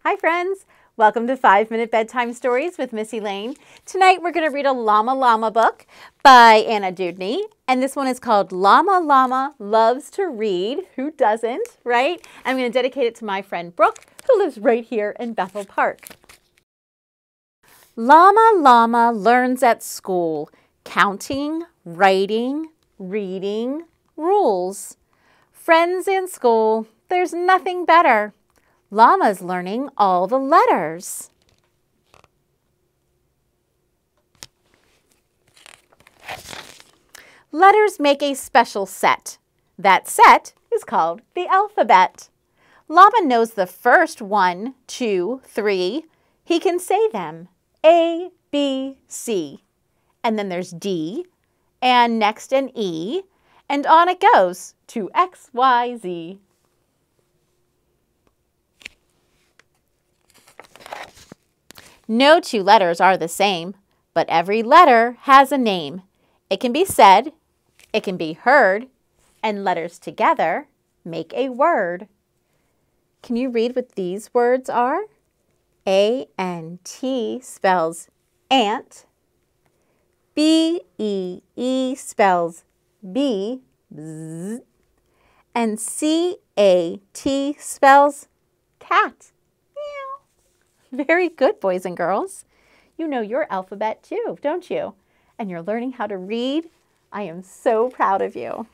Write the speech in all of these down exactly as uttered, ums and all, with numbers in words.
Hi friends, welcome to five minute Bedtime Stories with Miss Elaine. Tonight we're going to read a Llama Llama book by Anna Dewdney, and this one is called Llama Llama Loves to Read. Who doesn't, right? I'm going to dedicate it to my friend Brooke, who lives right here in Bethel Park. Llama Llama learns at school, counting, writing, reading, rules. Friends in school, there's nothing better. Llama's learning all the letters. Letters make a special set. That set is called the alphabet. Llama knows the first one, two, three. He can say them. A, B, C. And then there's D, and next an E, and on it goes to X, Y, Z. No two letters are the same, but every letter has a name. It can be said, it can be heard, and letters together make a word. Can you read what these words are? A N T spells ant. B E E spells bee, bzz, and C A T spells cat. Very good, boys and girls. You know your alphabet too, don't you? And you're learning how to read. I am so proud of you.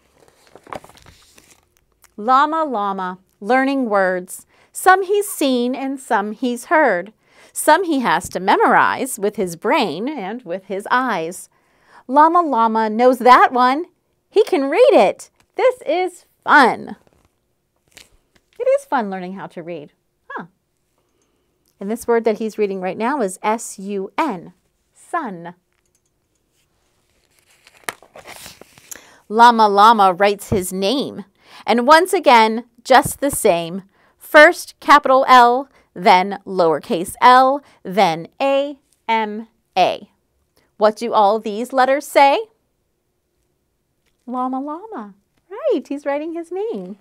Llama Llama, learning words. Some he's seen and some he's heard. Some he has to memorize with his brain and with his eyes. Llama Llama knows that one. He can read it. This is fun. It is fun learning how to read. And this word that he's reading right now is S U N, sun. Llama Llama writes his name. And once again, just the same. First capital L, then lowercase l, then A, M, A. What do all these letters say? Llama Llama. Right, he's writing his name.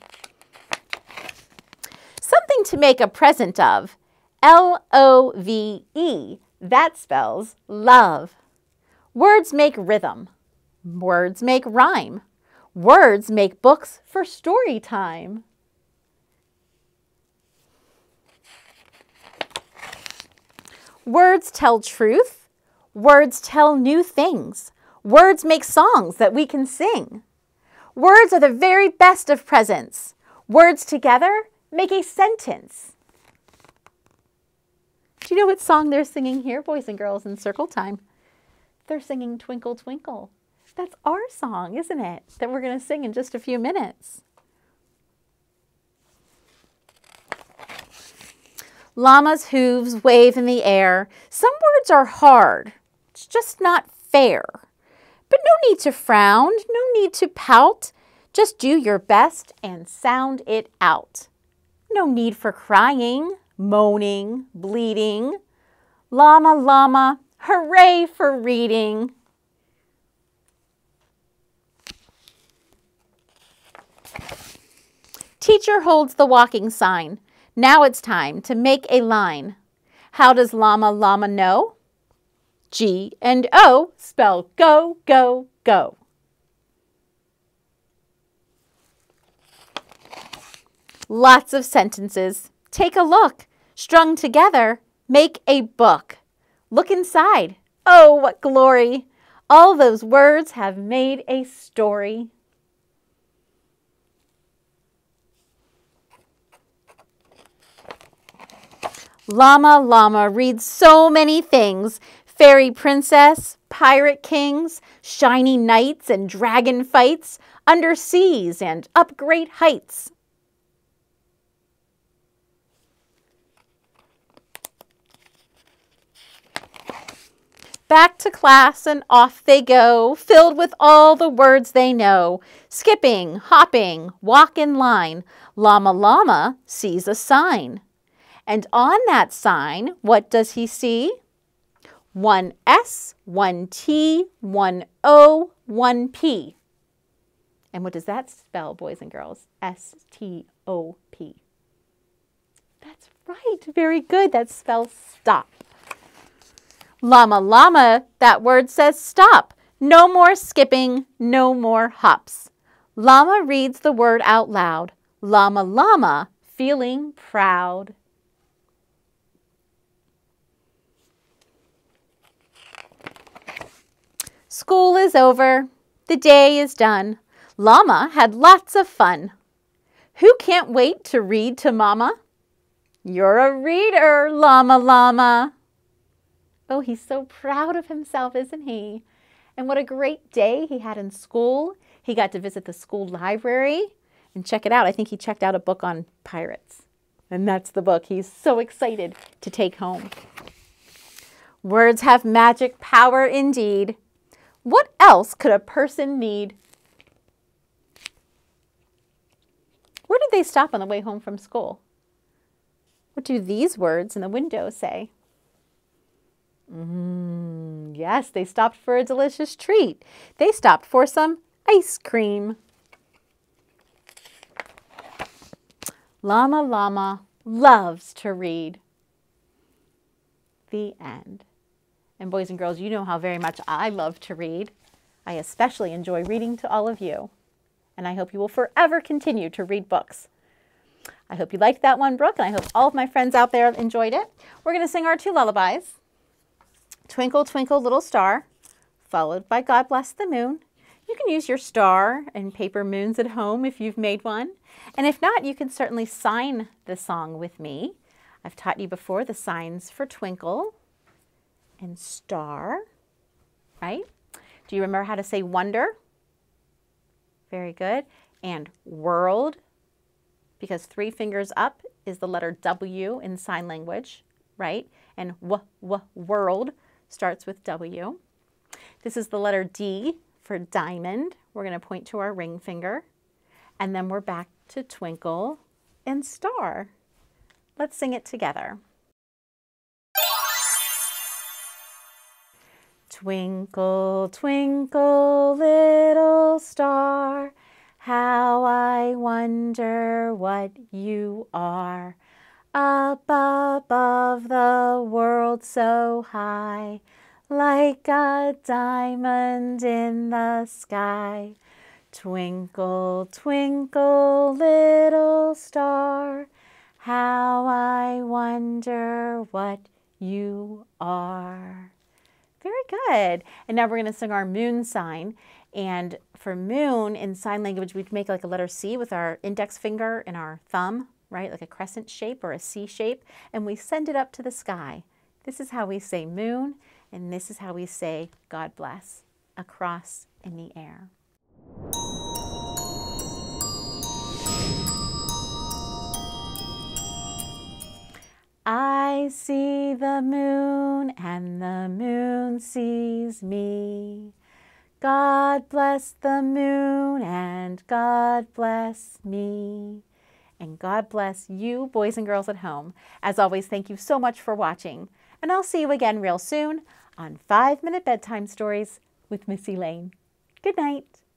Something to make a present of. L O V E, that spells love. Words make rhythm. Words make rhyme. Words make books for story time. Words tell truth. Words tell new things. Words make songs that we can sing. Words are the very best of presents. Words together make a sentence. Do you know what song they're singing here, boys and girls, in circle time? They're singing Twinkle, Twinkle. That's our song, isn't it? That we're going to sing in just a few minutes. Llama's hooves wave in the air. Some words are hard. It's just not fair. But no need to frown, no need to pout. Just do your best and sound it out. No need for crying, moaning, bleeding. Llama Llama, hooray for reading. Teacher holds the walking sign. Now it's time to make a line. How does Llama Llama know? G and O spell go, go, go. Lots of sentences. Take a look. Strung together, make a book. Look inside. Oh, what glory! All those words have made a story. Llama Llama reads so many things. Fairy princess, pirate kings, shiny knights and dragon fights, under seas and up great heights. Back to class and off they go, filled with all the words they know. Skipping, hopping, walk in line, Llama Llama sees a sign. And on that sign, what does he see? One S, one T, one O, one P. And what does that spell, boys and girls? S T O P. That's right. Very good. That spells stop. Llama Llama, that word says stop. No more skipping, no more hops. Llama reads the word out loud. Llama Llama, feeling proud. School is over. The day is done. Llama had lots of fun. Who can't wait to read to Mama? You're a reader, Llama Llama. Oh, he's so proud of himself, isn't he? And what a great day he had in school. He got to visit the school library and check it out. I think he checked out a book on pirates. And that's the book he's so excited to take home. Words have magic power indeed. What else could a person need? Where did they stop on the way home from school? What do these words in the window say? Mm, yes, they stopped for a delicious treat. They stopped for some ice cream. Llama Llama loves to read. The end. And boys and girls, you know how very much I love to read. I especially enjoy reading to all of you. And I hope you will forever continue to read books. I hope you liked that one, Brooke, and I hope all of my friends out there enjoyed it. We're going to sing our two lullabies. Twinkle, Twinkle, Little Star, followed by God Bless the Moon. You can use your star and paper moons at home if you've made one. And if not, you can certainly sign the song with me. I've taught you before the signs for twinkle and star, right? Do you remember how to say wonder? Very good. And world, because three fingers up is the letter W in sign language, right? And w, w, world starts with W. This is the letter D for diamond. We're going to point to our ring finger. And then we're back to twinkle and star. Let's sing it together. Twinkle, twinkle, little star, how I wonder what you are. Up above the world so high, like a diamond in the sky. Twinkle, twinkle, little star, how I wonder what you are. Very good. And now we're going to sing our moon sign. And for moon, in sign language, we'd make like a letter C with our index finger and our thumb, right? Like a crescent shape or a C shape. And we send it up to the sky. This is how we say moon, and this is how we say God bless, across in the air. I see the moon and the moon sees me. God bless the moon and God bless me. And God bless you, boys and girls at home. As always, thank you so much for watching. And I'll see you again real soon on five minute Bedtime Stories with Miss Elaine. Good night.